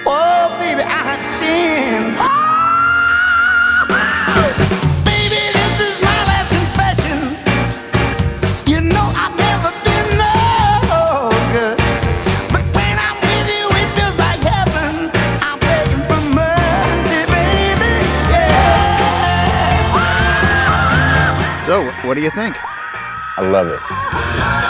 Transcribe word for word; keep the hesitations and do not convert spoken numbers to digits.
Oh, baby, I have sinned. Oh, baby, this is my last confession. You know I've never been no good, but when I'm with you, it feels like heaven. I'm begging for mercy, baby. Yeah. So, what do you think? I love it.